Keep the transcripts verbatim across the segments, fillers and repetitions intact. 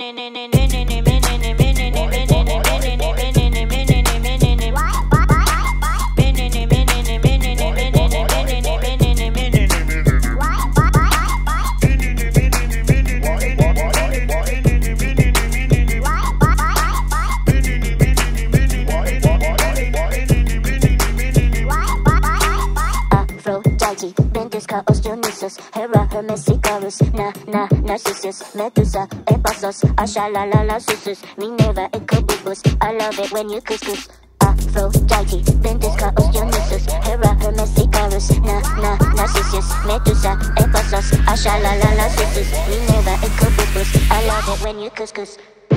Aphrodite, Ventus, Chaos, Dionysus, Hera, Hermes, Icarus, Na, Na, Narcissus, Medusa, Ephasos, Ashalalala, Susus, Minerva, Ichabubus. I love it when you couscous. Aphrodite, Ventus, Chaos, Dionysus, Hera, Hermes, Icarus, Na, Na, Narcissus, Medusa, Ephasos, Ashalalala, Susus, Minerva, Ichabubus. I love it when you couscous.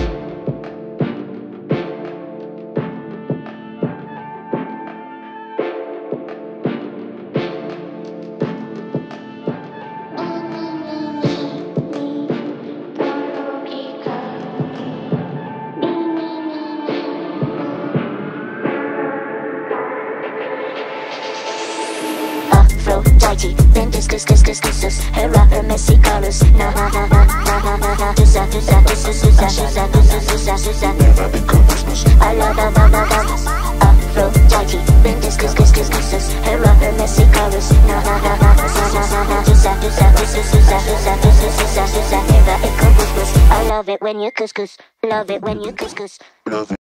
Aphrodite, Ventus, cus, cus, cus, cus, Hera, Hermes, Icarus, Na, Na, Na, Na, Na, Na, Na, Na, Tusa, Tusa, Tusa, Tusa, Tusa, Tusa, Tusa, Tusa. I love, love, love, love, love. Aphrodite, Ventus, cus, cus, cus, cus, Hera, Hermes, Icarus, Na, Na, Na, Na, Na, Na, Na, Na, Tusa, Tusa, Tusa, Tusa, Tusa, Tusa, Tusa, Tusa, Hera, Icarus. I love it when you couscous, love it when you couscous.